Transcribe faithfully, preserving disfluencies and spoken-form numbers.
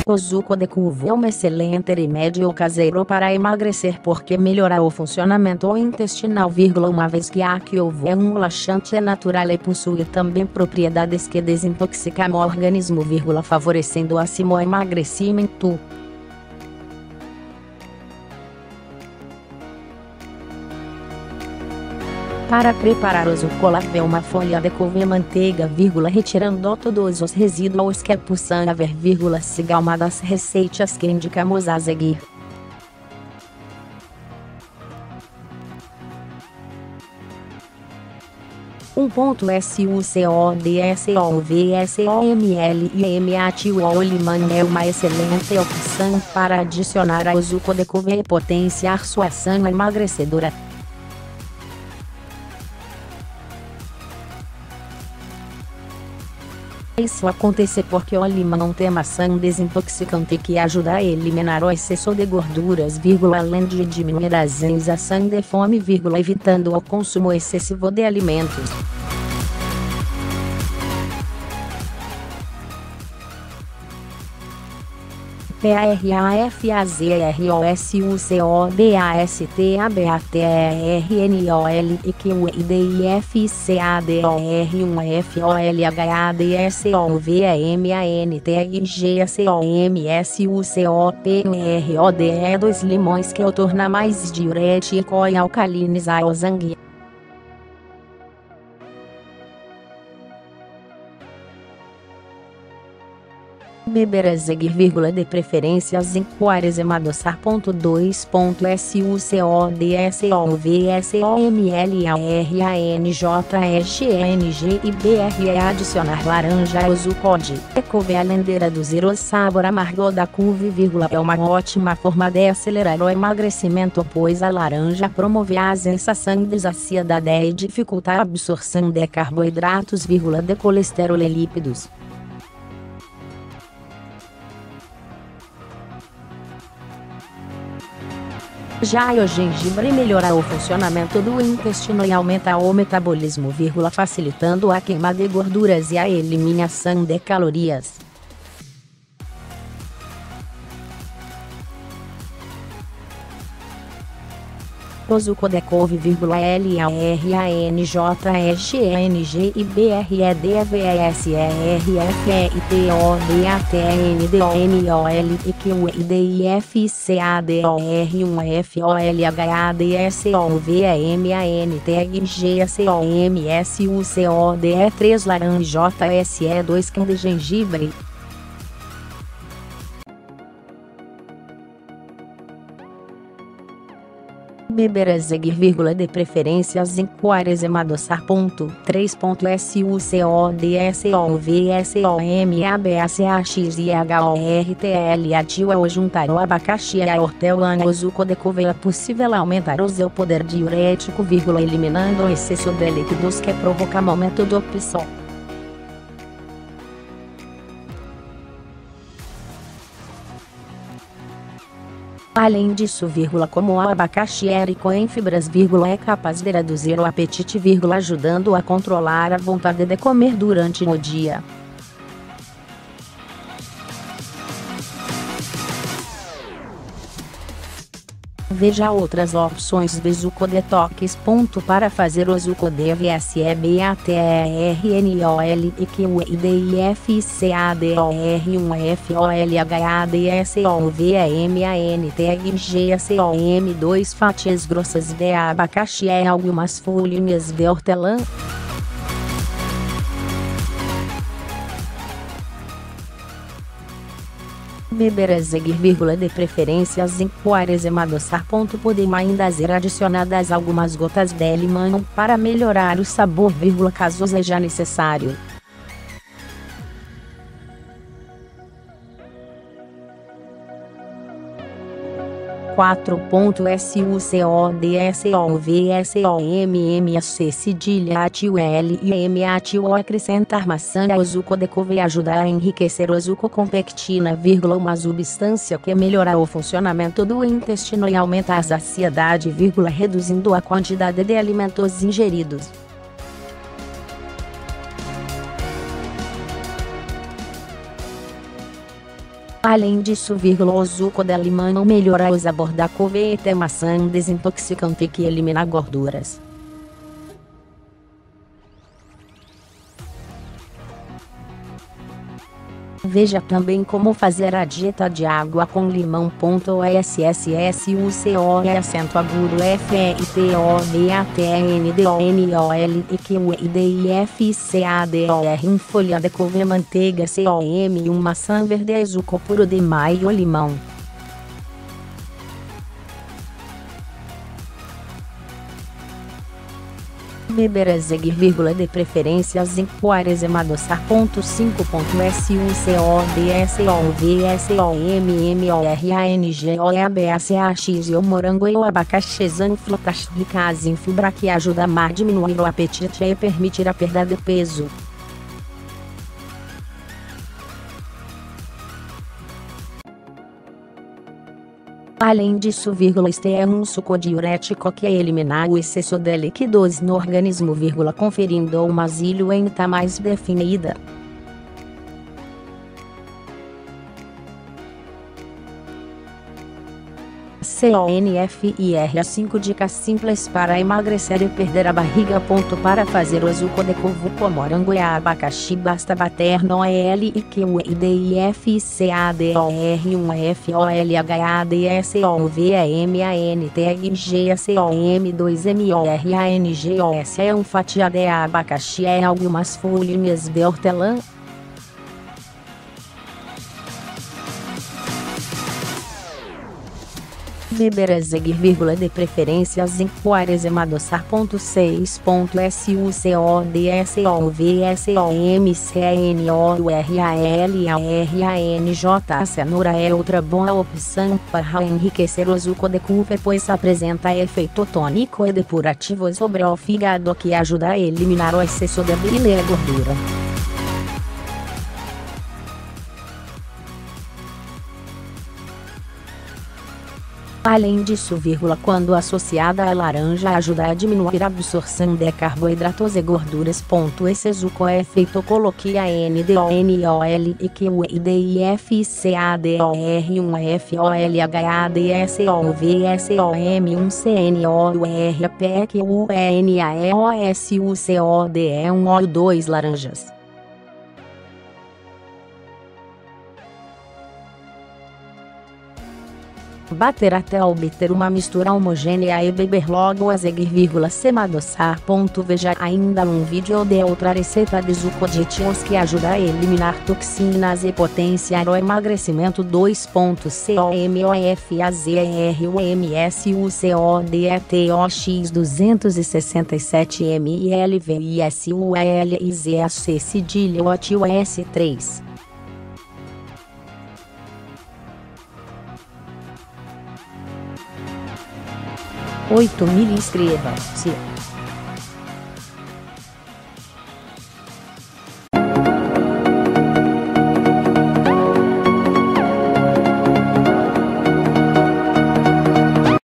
O suco de couve é um excelente remédio caseiro para emagrecer porque melhora o funcionamento intestinal, uma vez que a couve é um laxante natural e possui também propriedades que desintoxicam o organismo, favorecendo assim o emagrecimento. Para preparar o suco, lave uma folha de couve em manteiga, retirando todos os resíduos que possam haver, siga uma das receitas que indicamos a seguir. um ponto sucodescovsoml o limão é uma excelente opção para adicionar ao suco de couve e potenciar sua ação emagrecedora. Isso acontece porque o limão tem uma ação desintoxicante que ajuda a eliminar o excesso de gorduras, além de diminuir a sensação de fome, evitando o consumo excessivo de alimentos. P A R A F A Z R O S U C O D A S T A B A T E R N O L E Q I D I F C A D O R um F O L H A D S O V E M A N T I G C O M S U C O P R O D E dois limões que o torna mais diurético e alcaliniza o sangue. Beber a seguir, de preferência zinco arezemadosar. dois ponto sucodesomlranjeng e B R E adicionar laranja ao suco de couve além de reduzir o sabor amargo da couve, é uma ótima forma de acelerar o emagrecimento, pois a laranja promove a sensação de saciedade e dificulta a absorção de carboidratos, de colesterol e lípidos. Já o gengibre melhora o funcionamento do intestino e aumenta o metabolismo, facilitando a queima de gorduras e a eliminação de calorias. O suco de couve, L A R A N J S E N G I B R E D V E S E R F E I T O D A T N D O N O L E Q I D I F C A D O R um F O L H A D S O V E M A N T I G C O M S U C O D E três laranja S E dois cão de gengibre. Beber a seguir, de preferência zinco arezemadosar. três ponto sucodesomlabsomabachortl adio ao juntar o abacaxi e a hortelã ao suco de couve é possível aumentar o seu poder diurético, eliminando o excesso de líquidos que provoca aumento do P S O. Além disso, como o abacaxi é rico em fibras, é capaz de reduzir o apetite, ajudando a controlar a vontade de comer durante o dia. Veja outras opções de suco detox. Para fazer o suco de V S E B A T E R N O L E Q I D I F C A D O R um F O L H A D S O V E M A N T I G C O M dois fatias grossas de abacaxi e algumas folhinhas de hortelã. Beber a seguir, de preferência zinco arezemadosar. Podem ainda ser adicionadas algumas gotas de limão para melhorar o sabor, caso seja necessário. quatro ponto sucodesomvsommc cedilha atil L I M atil acrescentar maçã ao suco de couve ajuda a enriquecer o suco com pectina, uma substância que melhora o funcionamento do intestino e aumenta a saciedade, reduzindo a quantidade de alimentos ingeridos. Além disso, vírgula, o suco de limão melhora o sabor da couve e é maçã desintoxicante que elimina gorduras. Veja também como fazer a dieta de água com limão. S S S U C O E acento agudo F E I T O D A T N D O N O L E Q I D I F C A D O R um folha de couve, manteiga, C O M um maçã verde, suco puro de maio, limão. Beber azeite, vírgula, de preferência zinco, aresema adoçar. cinco. S U C O D S O V S O M M O R A N G O E A B A C A X e o morango e o abacaxi frutas ricas em fibra que ajuda a diminuir o apetite e permitir a perda de peso. Além disso, vírgula, este é um suco diurético que elimina o excesso de líquidos no organismo, vírgula, conferindo uma silhueta mais definida. CONFIR cinco dicas simples para emagrecer e perder a barriga. Para fazer o suco de couve com morango e abacaxi, basta bater no L I Q I D I F C A D O R um F O L H A D S O V E M A N T I G C O M dois M O R A N G O S é um fatia de abacaxi e algumas folhinhas de hortelã. Beber azeite, vírgula, de preferência zinco, aresema adoçar. seis. S U C O D S O V S O M C N O U R A L A R A N J. A cenoura é outra boa opção para enriquecer o suco de couve, pois apresenta efeito tônico e depurativo sobre o fígado que ajuda a eliminar o excesso de bile e gordura. Além disso, vírgula, quando associada à laranja, ajuda a diminuir a absorção de carboidratos e gorduras. Esse suco é feito coloque a N D O N O L E Q I D I F C A D O R um F O L H A D S O V S O M um C N O U R P Q U E N A E O S U C O D E um óleo dois laranjas. Bater até obter uma mistura homogênea e beber logo a seguir, vírgula, sem adoçar. Veja ainda um vídeo de outra receita de suco de tios que ajuda a eliminar toxinas e potenciar o emagrecimento. dois. COMOFAZERUMSUCODETOX duzentos e sessenta e sete mililitros VISULIZAC cedilha O T U S três. oito mil. Inscreva-se.